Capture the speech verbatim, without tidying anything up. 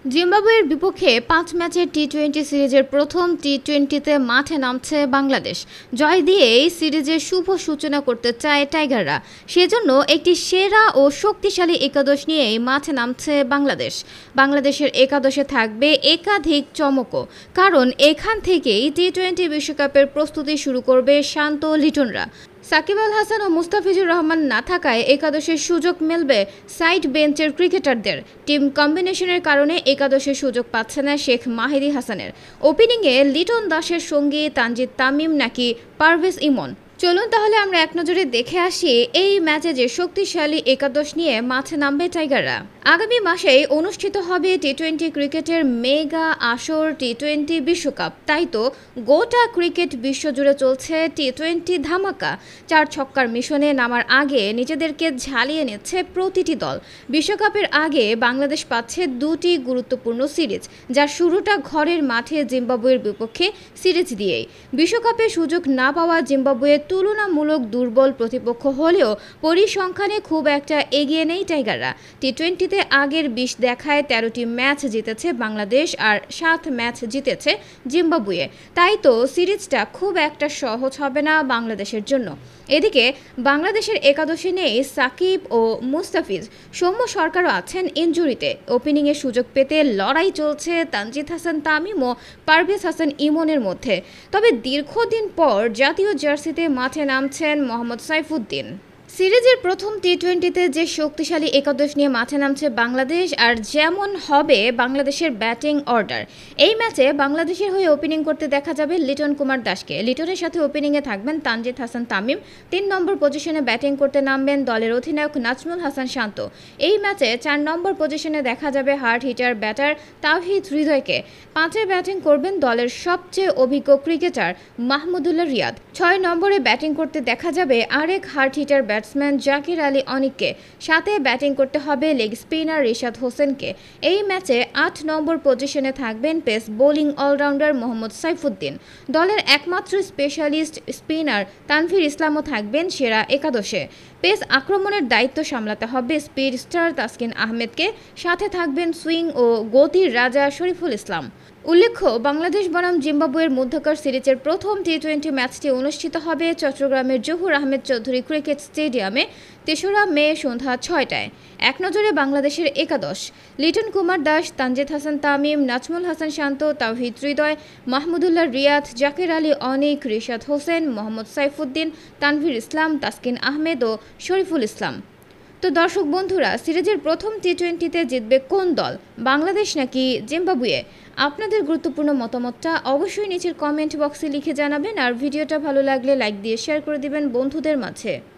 জিম্বাবুয়ের বিপক্ষে পাঁচ ম্যাচের টি টোয়েন্টি সিরিজের প্রথম টি টোয়েন্টিতে মাঠে নামছে বাংলাদেশ। জয় দিয়েই সিরিজের শুভ সূচনা করতে চায় টাইগাররা। সেজন্য একটি সেরা ও শক্তিশালী একাদশ নিয়েই মাঠে নামছে বাংলাদেশ। বাংলাদেশের একাদশে থাকবে একাধিক চমকও, কারণ এখান থেকেই টি টোয়েন্টি বিশ্বকাপের প্রস্তুতি শুরু করবে শান্ত লিটনরা। সাকিব আল হাসান ও মুস্তাফিজুর রহমান না থাকায় একাদশের সুযোগ মিলবে সাইড বেঞ্চের ক্রিকেটারদের। টিম কম্বিনেশনের কারণে একাদশের সুযোগ পাচ্ছে না শেখ মাহেদী হাসানের। ওপেনিংয়ে লিটন দাসের সঙ্গে তানজিদ তামিম নাকি পারভেজ ইমন। চলুন তাহলে আমরা এক নজরে দেখে আসি এই ম্যাচে যে শক্তিশালী একাদশ নিয়ে মাঠে নামবে টাইগাররা। আগামী মাসেই অনুষ্ঠিত হবে টি টোয়েন্টি ক্রিকেটের মেগা আসর টি টোয়েন্টি বিশ্বকাপ। তাই তো গোটা ক্রিকেট বিশ্বজুড়ে চলছে টি টোয়েন্টি ধামাকা। চার ছক্কার মিশনে নামার আগে নিজেদেরকে ঝালিয়ে নিচ্ছে প্রতিটি দল। বিশ্বকাপের আগে বাংলাদেশ পাচ্ছে দুটি গুরুত্বপূর্ণ সিরিজ, যার শুরুটা ঘরের মাঠে জিম্বাবুয়ের বিপক্ষে সিরিজ দিয়েই। বিশ্বকাপে সুযোগ না পাওয়া জিম্বাবুয়ে তুলনামূলক দুর্বল প্রতিপক্ষ হলেও পরিসংখ্যানে খুব একটা এগিয়ে নেই টাইগাররা। টি টোয়েন্টিতে আগের বিশ দেখায় তেরোটি ম্যাচ জিতেছে বাংলাদেশ আর সাত ম্যাচ জিতেছে জিম্বাবুয়ে। তাই তো সিরিজটা খুব একটা সহজ হবে না বাংলাদেশের জন্য। এদিকে বাংলাদেশের একাদশে নেই সাকিব ও মুস্তাফিজ। সৌম্য সরকারও আছেন ইনজুরিতে। ওপেনিংয়ে সুযোগ পেতে লড়াই চলছে তানজিদ হাসান তামিম ও পারভেজ হাসান ইমনের মধ্যে। তবে দীর্ঘদিন পর জাতীয় জার্সিতে মাঠে নামছেন মোহাম্মদ সাইফুদ্দিন। সিরিজের প্রথম টি টোয়েন্টিতে যে শক্তিশালী একাদশ নিয়ে মাঠে নামছে বাংলাদেশ, আর যেমন হবে বাংলাদেশের ব্যাটিং অর্ডার। এই ম্যাচে বাংলাদেশের হয়ে ওপেনিং করতে দেখা যাবে লিটন কুমার দাসকে। লিটনের সাথে ওপেনিংয়ে থাকবেন তানজিদ হাসান তামিম। তিন নম্বর পজিশনে ব্যাটিং করতে নামবেন দলের অধিনায়ক নাজমুল হাসান শান্ত। এই ম্যাচে চার নম্বর পজিশনে দেখা যাবে হার্ড হিটার ব্যাটার তাওহিদ হৃদয়কে। পাঁচে ব্যাটিং করবেন দলের সবচেয়ে অভিজ্ঞ ক্রিকেটার মাহমুদুল্লাহ রিয়াদ। ছয় নম্বরে ব্যাটিং করতে দেখা যাবে আরেক hard hitter batsman Zakir Ali অনিককে। সাথে ব্যাটিং করতে হবে লেগ স্পিনার রিশাদ হোসেনকে। এই ম্যাচে আট নম্বর পজিশনে থাকবেন pace bowling allrounder Mohammad Saifuddin. দলের একমাত্র স্পেশালিস্ট স্পিনার তানভীর ইসলামও থাকবেন সেরা একাদশে। পেস আক্রমণের দায়িত্ব সামলাতে হবে স্পিড স্টার তাসকিন আহমেদকে। সাথে থাকবেন সুইং ও গতির রাজা শরীফুল ইসলাম। উল্লেখ্য, বাংলাদেশ বনাম জিম্বাবুয়ের মধ্যকার সিরিজের প্রথম টি টোয়েন্টি ম্যাচটি অনুষ্ঠিত হবে চট্টগ্রামের জহুর আহমেদ চৌধুরী ক্রিকেট স্টেডিয়ামে তেসরা মে সন্ধ্যা ছয়টায়। এক নজরে বাংলাদেশের একাদশ: লিটন কুমার দাস, তানজিদ হাসান তামিম, নাজমুল হাসান শান্ত, তাওহিদ হৃদয়, মাহমুদুল্লাহ রিয়াদ, জাকির আলী অনিক, রিশাদ হোসেন, মোহাম্মদ সাইফুদ্দিন, তানভীর ইসলাম, তাসকিন আহমেদ ও শরীফুল ইসলাম। তো দর্শক বন্ধুরা, সিরিজের প্রথম টি টোয়েন্টিতে জিতবে কোন দল, বাংলাদেশ নাকি জিম্বাবুয়ে? আপনাদের গুরুত্বপূর্ণ মতামতটা অবশ্যই নিচের কমেন্ট বক্সে লিখে জানাবেন। আর ভিডিওটা ভালো লাগলে লাইক দিয়ে শেয়ার করে দিবেন বন্ধুদের মাঝে।